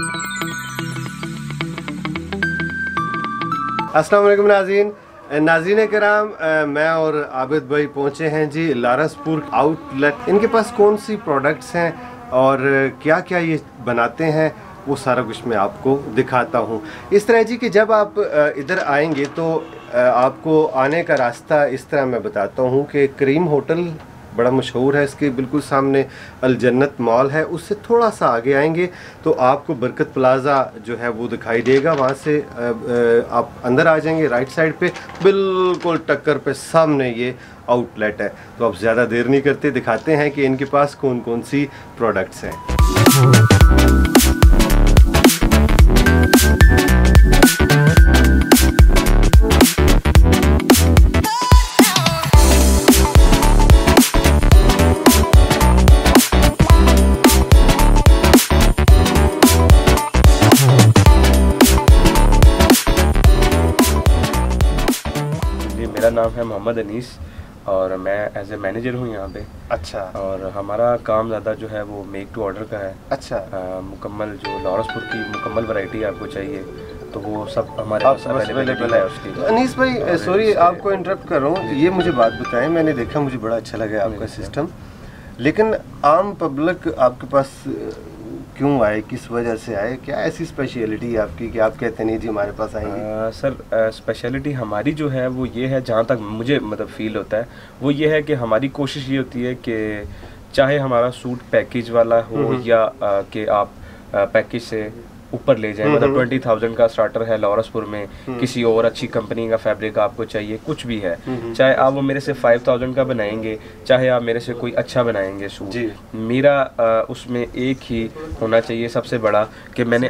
अस्सलाम वालेकुम नाज़रीन कराम, मैं और आबिद भाई पहुँचे हैं जी लारसपुर आउटलेट। इनके पास कौन सी प्रोडक्ट्स हैं और क्या क्या ये बनाते हैं वो सारा कुछ मैं आपको दिखाता हूँ। इस तरह जी कि जब आप इधर आएंगे तो आपको आने का रास्ता इस तरह मैं बताता हूँ कि करीम होटल बड़ा मशहूर है, इसके बिल्कुल सामने अल जन्नत मॉल है। उससे थोड़ा सा आगे आएंगे तो आपको बरकत प्लाज़ा जो है वो दिखाई देगा। वहाँ से आप अंदर आ जाएंगे राइट साइड पे, बिल्कुल टक्कर पे सामने ये आउटलेट है। तो अब ज़्यादा देर नहीं करते, दिखाते हैं कि इनके पास कौन कौन सी प्रोडक्ट्स हैं। मेरा नाम है मोहम्मद अनीस और मैं एज ए मैनेजर हूँ यहाँ पे। अच्छा। और हमारा काम ज़्यादा जो है वो मेक टू ऑर्डर का है। अच्छा। मुकम्मल जो लारसपुर की मुकम्मल वैरायटी आपको चाहिए तो वो सब हमारे पास अवेलेबल है उसकी। तो अनीस भाई सॉरी आपको इंटरप्ट कर रहा हूँ, ये मुझे बात बताएं, मैंने देखा मुझे बड़ा अच्छा लगा आपका सिस्टम, लेकिन आम पब्लिक आपके पास क्यों आए, किस वजह से आए, क्या ऐसी स्पेशलिटी है आपकी कि आप कहते नहीं जी हमारे पास आएंगे? सर स्पेशलिटी हमारी जो है वो ये है, जहाँ तक मुझे मतलब फील होता है वो ये है कि हमारी कोशिश ये होती है कि चाहे हमारा सूट पैकेज वाला हो या कि आप पैकेज से ऊपर ले जाएं, मतलब 20,000 का स्टार्टर है लारसपुर में, किसी और अच्छी कंपनी का फैब्रिक आपको चाहिए, कुछ भी है, चाहे आप वो मेरे से 5,000 का बनाएंगे, चाहे आप मेरे से कोई अच्छा बनाएंगे सूट, मेरा उसमें एक ही होना चाहिए सबसे बड़ा कि मैंने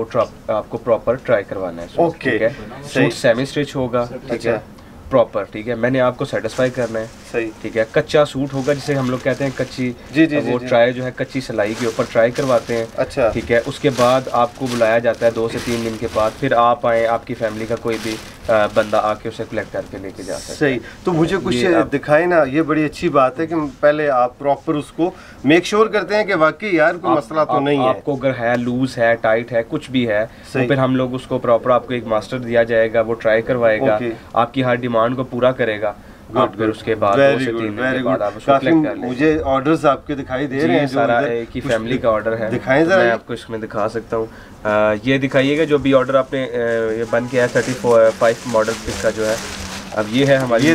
आपको प्रॉपर ट्राई करवाना है। ओके, ठीक है, सूट सेमी स्टिच होगा, ठीक है, प्रॉपर, ठीक है, मैंने आपको सेटिस्फाई करना है, सही, ठीक है। कच्चा सूट होगा जिसे हम लोग कहते हैं कच्ची, वो ट्राई जो है कच्ची सिलाई के ऊपर ट्राई करवाते हैं। अच्छा। ठीक है, उसके बाद आपको बुलाया जाता है 2 से 3 दिन के बाद, फिर आप आए, आपकी फैमिली का कोई भी बंदा आके उसे कलेक्ट करके लेके जा सकता है। सही, तो मुझे कुछ दिखाए ना, ये बड़ी अच्छी बात है कि पहले आप प्रॉपर उसको मेक श्योर करते हैं कि वाकई यार कोई मसला तो नहीं है। आपको अगर है लूज है, टाइट है, कुछ भी है, तो फिर हम लोग उसको प्रॉपर, आपको एक मास्टर दिया जाएगा, वो ट्राई करवाएगा, आपकी हर डिमांड को पूरा करेगा। फिर उसके बाद 2 से 3 दिन के बाद आप उसको कलेक्ट कर लेंगे। मुझे ऑर्डर्स आपके दिखाई दे रहे हैं, सारा एक ही फैमिली का ऑर्डर है, दिखाएं जरा, मैं आपको इसमें दिखा सकता हूँ। ये दिखाइएगा जो भी ऑर्डर आपने ये बन के है 35 मॉडल का जो है, अब ये है हमारी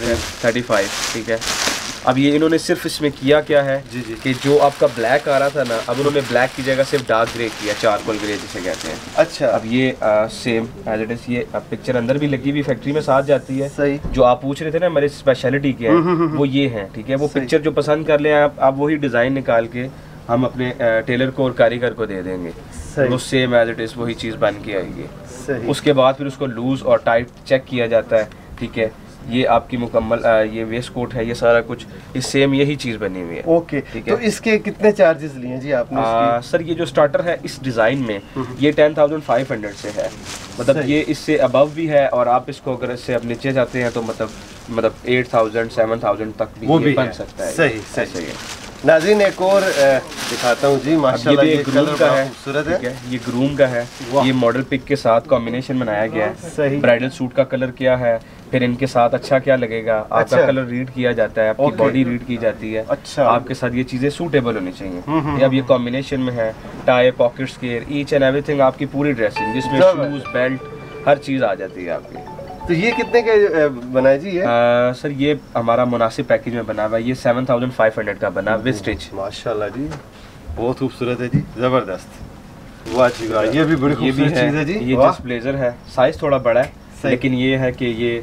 35, ठीक है। अब ये इन्होंने सिर्फ इसमें किया क्या है कि जो आपका ब्लैक आ रहा था ना, अब उन्होंने ब्लैक की जगह सिर्फ डार्क ग्रे किया, चारकोल ग्रे जिसे कहते हैं। अच्छा। अब ये सेम एज इट इज, ये पिक्चर अंदर भी लगी हुई फैक्ट्री में साथ जाती है। सही। जो आप पूछ रहे थे ना मेरी स्पेशलिटी क्या है, वो ये है, ठीक है। वो पिक्चर जो पसंद कर ले आप वही डिज़ाइन निकाल के हम अपने टेलर को और कारीगर को दे देंगे, वो सेम एज इट इज वही चीज़ बन के आएगी। उसके बाद फिर उसको लूज और टाइट चेक किया जाता है, ठीक है। ये आपकी मुकम्मल ये वेस्ट कोट है, ये सारा कुछ इस सेम यही चीज़ बनी हुई है। ओके, ठीक है। तो इसके कितने चार्जेस लिए जी आपने? सर ये जो स्टार्टर है इस डिज़ाइन में ये 10,500 से है, मतलब ये इससे अबव भी है, और आप इसको अगर इससे अब नीचे जाते हैं तो मतलब 8,000 7,000 तक भी बन सकता है। सही सही है। नाज़रीन एक और दिखाता हूँ जी, माशाल्लाह ये ग्रूम का है, खूबसूरत है, ये ग्रूम का है, ये मॉडल पिक के साथ कॉम्बिनेशन बनाया गया है। सही। ब्राइडल सूट का कलर क्या है, फिर इनके साथ अच्छा क्या लगेगा, आपका कलर रीड किया जाता है, आपकी बॉडी रीड की जाती है। अच्छा। आपके साथ ये चीजें सूटेबल होनी चाहिए। अब ये कॉम्बिनेशन में है, टाई, पॉकेट्स के, ईच एंड एवरीथिंग, आपकी पूरी ड्रेसिंग जिसमें शूज, बेल्ट, हर चीज आ जाती है आपकी। तो ये कितने के बना है जी ये? सर ये हमारा मुनासिब पैकेज में बना हुआ है, ये 7,500 का बना विद स्टिच। माशाल्लाह जी, बहुत खूबसूरत है जी, जबरदस्त, वाह जी वाह, ये भी बड़ी खूबसूरत चीज है जी। ये जस्ट ब्लेजर है, साइज थोड़ा बड़ा है, लेकिन ये है कि ये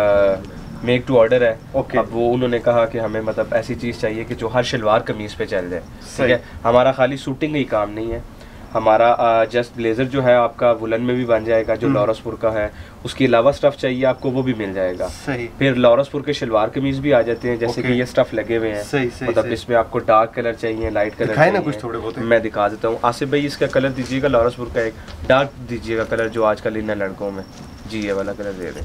मेक टू ऑर्डर है। अब वो उन्होंने कहा कि हमें मतलब ऐसी चीज़ चाहिए कि जो हर शलवार कमीज पे चल जाए, ठीक है। हमारा खाली शूटिंग ही काम नहीं है, हमारा जस्ट ब्लेजर जो है आपका वुलन में भी बन जाएगा जो लारसपुर का है, उसके अलावा स्टफ चाहिए आपको वो भी मिल जाएगा। सही। फिर लारसपुर के शलवार कमीज भी आ जाते हैं, जैसे कि ये स्टफ लगे हुए हैं। सही, मतलब इसमें आपको डार्क कलर चाहिए, लाइट कलर चाहिए ना, कुछ थोड़े बहुत मैं दिखा देता हूँ। आसिफ भाई इसका कलर दीजिएगा, लारसपुर का एक डार्क दीजिएगा कलर जो आजकल इन लड़कों में, जी ये वाला कलर दे दें।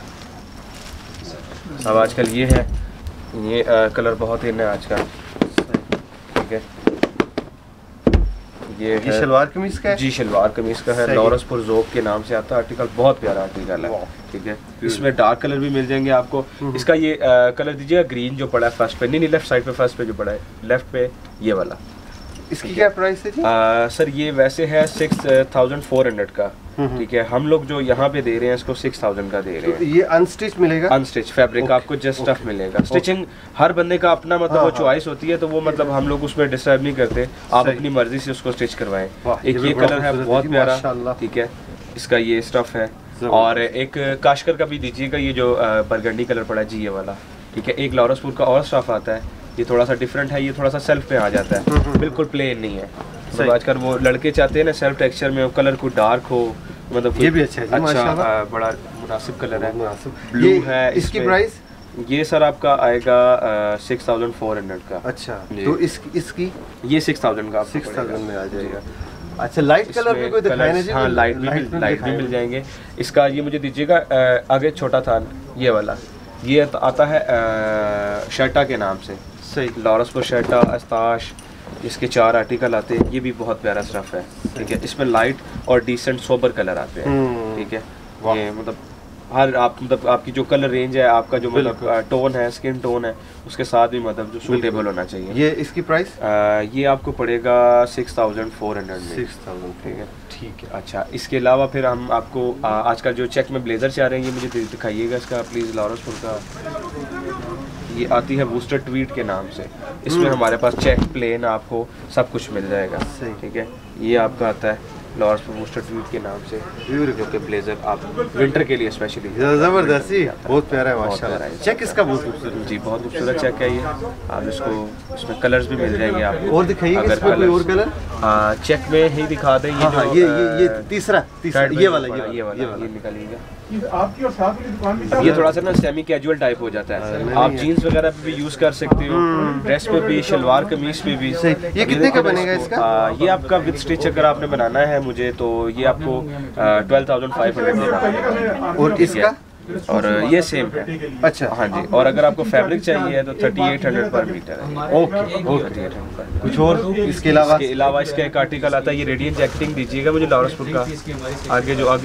अब आजकल ये है, ये कलर बहुत इन है आजकल, ठीक है। ये शलवार कमीज का है जी, शलवार कमीज का है, लॉरसपुर ज़ोक के नाम से आता है आर्टिकल, बहुत प्यारा आर्टिकल है, ठीक है। इसमें डार्क कलर भी मिल जाएंगे आपको। इसका ये कलर दीजिएगा ग्रीन जो पड़ा है फर्स्ट पे, नहीं लेफ्ट साइड पे, फर्स्ट पे जो पड़ा है लेफ्ट पे, ये वाला। इसकी क्या प्राइस है जी? सर ये वैसे है 6400 का, ठीक है। हम लोग जो यहाँ पे दे रहे हैं इसको 6000 का दे रहे हैं। तो ये अनस्टिच मिलेगा? अनस्टिच फैब्रिक आपको जस्ट स्टफ मिलेगा। स्टिचिंग हर बंदे का अपना मतलब वो चॉइस होती है, तो वो मतलब हम लोग उसमें डिस्टर्ब नहीं करते, आप अपनी मर्जी से उसको स्टिच करवाएं। एक ये कलर है बहुत प्यारा, ठीक है, इसका ये स्टफ है। और एक काशकर का भी दीजिएगा, ये जो बरगंडी कलर पड़ा है जी, ये वाला, ठीक है। एक लॉरसपुर का और स्टफ आता है, ये थोड़ा सा डिफरेंट है, ये थोड़ा सा सेल्फ पे आ जाता है, बिल्कुल प्लेन नहीं है। तो आजकल वो लड़के चाहते हैं ना सेल्फ टेक्सचर में कलर को डार्क हो, मतलब ये भी अच्छा है, अच्छा बड़ा मुनासिब कलर है, ब्लू है। इसकी प्राइस ये सर आपका आएगा 6400 का। अच्छा, तो इसकी ये 6000 का 6000 में आ जाएगा। अच्छा, लाइट कलर भी कोई दिखाया नहीं? हाँ, लाइट भी मिल जाएंगे। इसका ये मुझे दीजिएगा आगे छोटा थान, ये वाला, ये आता है शर्टा के नाम से, सही, लॉरसपुर शर्टा, अस्ताश, इसके 4 आर्टिकल आते हैं। ये भी बहुत प्यारा स्टफ है, ठीक है। इसमें लाइट और डिसेंट सोबर कलर आते हैं, ठीक है। ये मतलब हर आप मतलब आपकी जो कलर रेंज है, आपका जो मतलब टोन है, स्किन टोन है, उसके साथ भी मतलब जो सूटेबल होना चाहिए। ये इसकी प्राइस ये आपको पड़ेगा 6400 में। 6000, ठीक है, ठीक है। अच्छा, इसके अलावा फिर हम आपको आजकल जो चेक में ब्लेजर चाह रहे हैं, ये मुझे दिखाइएगा इसका प्लीज़। लॉरसपुर का ये आती है बूस्टर ट्वीट के नाम से, इसमें हमारे पास चेक प्लेन आपको सब कुछ मिल जाएगा, ठीक है। ये आपका आता है लॉरसपुर बूस्टर ट्वीट के नाम से, जो कि ब्लेजर आप विंटर के लिए स्पेशली। जबरदस्ती, बहुत प्यारा है माशाल्लाह। चेक इसका बहुत खूबसूरत जी, बहुत खूबसूरत चेक है ये। आप इसको, इसमें कलर्स भी मिल जाएंगे आपको। और दिखाइए इसमें कोई और कलर? चेक में ही दिखा दें। ये तीसरा ये वाला निकालिएगा। ये थोड़ा सा ना सेमी कैजुअल टाइप हो जाता है, आप जीन्स वगैरह पे भी यूज कर सकते हो, ड्रेस पे भी, शलवार कमीज पे भी। ये कितने का बनेगा इसका? ये आपका विद स्टिच अगर आपने बनाना है मुझे, तो ये आपको 12,500 देना पड़ेगा। और इसका? और ये सेम है। अच्छा, हाँ जी। और अगर आपको फैब्रिक चाहिए तो 3800 पर मीटर है। ओके, 3800। कुछ और इसके अलावा? इसके अलावा इसका एक आर्टिकल आता है, ये रेडियंट जैकेटिंग दीजिएगा मुझे लॉरसपुर का। आगे जो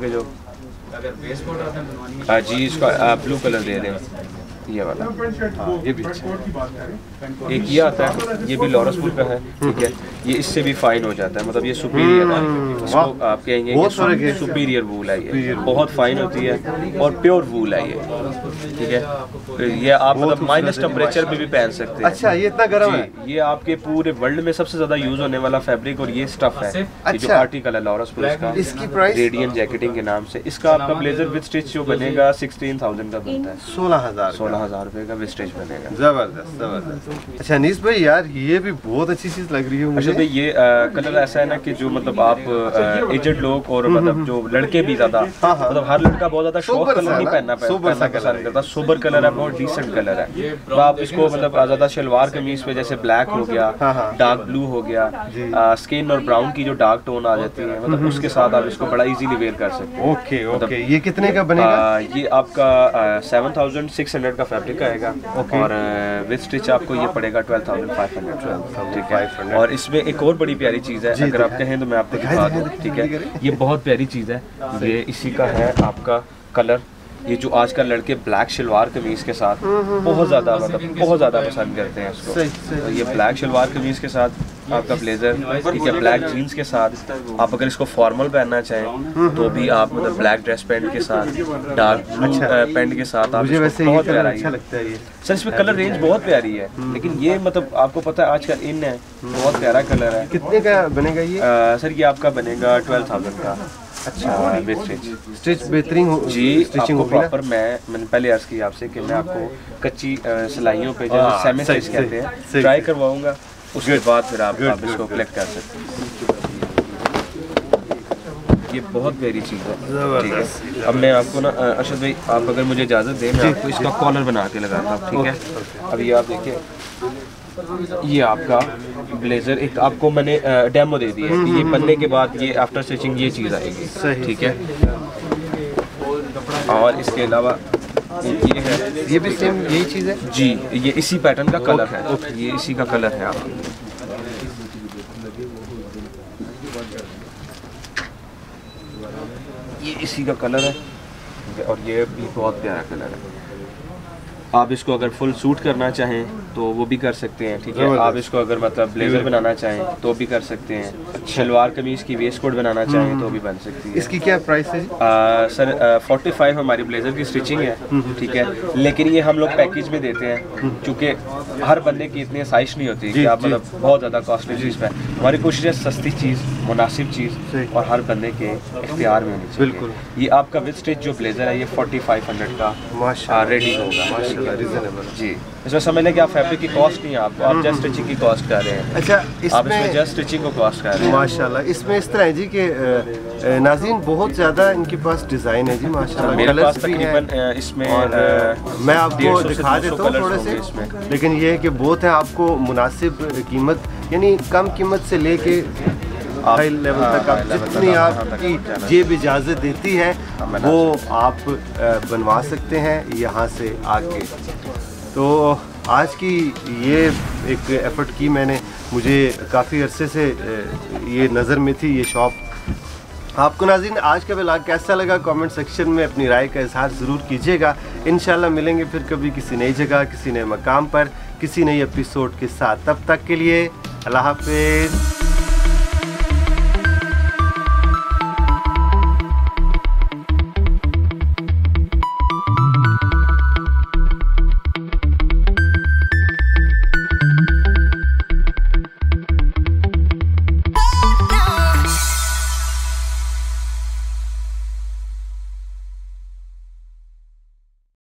हाँ जी, इसका ब्लू कलर दे दें, ये वाला। ये भी अच्छा है। एक ये आता है, ये भी लॉरसपुर का है, ठीक है। ये इससे भी फाइन हो जाता है, मतलब ये सुपीरियर है, इसको आप कहेंगे सुपीरियर वूल है, ये बहुत फाइन होती है और प्योर वूल है ये, ठीक है। ये आप मतलब माइनस टेम्परेचर पे भी पहन सकते हैं। अच्छा, ये इतना गर्म है? ये आपके पूरे वर्ल्ड में सबसे ज्यादा यूज होने वाला फैब्रिक और ये स्टफ है। ये जो आर्टिकल है लॉरसपुर का, इसकी प्राइस रेडियंट जैकेटिंग के नाम से। इसका आपका ब्लेजर विद स्टिच जो बनेगा 16,000 का बनता है। 16,000 रुपए का विस्टेज बनेगा। जबरदस्त जबरदस्त। अच्छा अनीस भाई यार, ये भी बहुत अच्छी चीज लग रही है मुझे। अच्छा भाई, ये कलर ऐसा है ना कि जो मतलब आप एजेड लोग और मतलब जो लड़के भी ज्यादा, मतलब हर लड़का बहुत ज्यादा शॉर्ट कलर नहीं पहनना पसंद करता, सोबर कलर है, बहुत डिसेंट कलर है। तो आप इसको मतलब ज्यादा शलवार कमीज पे जैसे ब्लैक हो गया, डार्क ब्लू हो गया, स्किन और ब्राउन की जो डार्क टोन आ जाती है, मतलब उसके साथ आप इसको बड़ा इजीली वेयर कर सकते हैं। Okay okay. ये कितने का बनेगा? ये आपका 7,600 का फैब्रिक आएगा और विद स्टिच आपको ये पड़ेगा 12,500, ठीक है। और इसमें एक और बड़ी प्यारी चीज़ है, अगर आप कहें तो मैं आपको दिखा दूँ, ठीक है। ये बहुत प्यारी चीज़ है, ये इसी का है आपका कलर। ये जो आजकल लड़के ब्लैक शलवार कमीज के साथ बहुत ज़्यादा मतलब बहुत ज़्यादा पसंद करते हैं इसको, तो ये ब्लैक शलवार कमीज के साथ आपका ब्लेजर, ठीक है, ब्लैक जीन्स के साथ। आप अगर इसको फॉर्मल पहनना चाहें तो भी आप मतलब ब्लैक ड्रेस पैंट के साथ, डार्क पैंट के साथ आप इसको, बहुत प्यारा अच्छा लगता है ये। सर इसमें कलर रेंज बहुत प्यारी है, लेकिन ये मतलब आपको पता है आजकल इन है, बहुत प्यारा कलर है। कितने का बनेगा ये? सर ये आपका बनेगा 12,000 का। अच्छा, स्टिच बेहतरीन हो जी, आपको प्रॉपर मैंने पहले अर्ज की आपसे कि मैं आपको कच्ची सिलाइयों पे जो सेमी स्टिच कहते हैं ट्राई करवाऊंगा, उसके बाद फिर आप इसको कलेक्ट कर सकते हैं। ये बहुत प्यारी चीज़ है, ठीक है। अब मैं आपको ना अरशद भाई, आप अगर मुझे इजाज़त दें, मैं आपको इसका कॉलर बना के लगाता हूँ, ठीक है। अब ये आप देखिए, ये आपका ब्लेजर एक आपको मैंने डेमो दे दी है, ये बनने के बाद ये आफ्टर स्टिचिंग ये चीज़ आएगी, ठीक है। और इसके अलावा ये है, ये भी सेम यही चीज़ है जी, ये इसी पैटर्न का कलर है, ये इसी का कलर है। आप ये इसी का कलर है और ये भी बहुत प्यारा कलर है। आप इसको अगर फुल सूट करना चाहें तो वो भी कर सकते हैं, ठीक है। आप इसको अगर मतलब ब्लेजर बनाना चाहें तो भी कर सकते हैं। शलवार कमीज की वेस्ट कोट बनाना चाहें तो भी बन सकती है। इसकी क्या प्राइस है? सर 45 हमारी ब्लेजर की स्टिचिंग है, ठीक है। लेकिन ये हम लोग पैकेज में देते हैं क्योंकि हर बंदे की इतनी साइज नहीं होती कि आप मतलब बहुत ज़्यादा कॉस्टली चीज़ पे। हमारी कोशिश है सस्ती चीज़, मुनासिब चीज़ और हर बंदे के इख्तियार में होनी चाहिए। बिल्कुल। ये आपका विद स्टिच जो ब्लेजर है ये 4500 का रेडी होगा जी। इसमें समझ लें कि आप फैब्रिक की कॉस्ट नहीं है, आप जस्ट स्टिचिंग की कॉस्ट कर रहे हैं। अच्छा, आप इसमें जस्ट स्टिचिंग को कॉस्ट कर रहे हैं। माशाल्लाह। इसमें इस तरह है जी कि नाज़रीन बहुत ज़्यादा इनके पास डिज़ाइन है जी माशाल्लाह। मेरे पास कलर्स भी तकरीबन इसमें और मैं आपको दिखा देता हूँ थोड़े से, लेकिन ये है कि बहुत है आपको मुनासिब कीमत, यानी कम कीमत से लेके हाई लेवल तक आप जितनी आपकी जेब इजाज़त देती है वो आप बनवा सकते हैं यहाँ से आके। तो आज की ये एक एफ़र्ट की मैंने, मुझे काफ़ी अरसे से ये नज़र में थी ये शॉप। आपको नाज़रीन आज का व्लॉग कैसा लगा कमेंट सेक्शन में अपनी राय का इजहार ज़रूर कीजिएगा। इंशाल्लाह मिलेंगे फिर कभी किसी नई जगह, किसी नए मकाम पर, किसी नई एपिसोड के साथ। तब तक के लिए अल्लाह हाफ़िज़।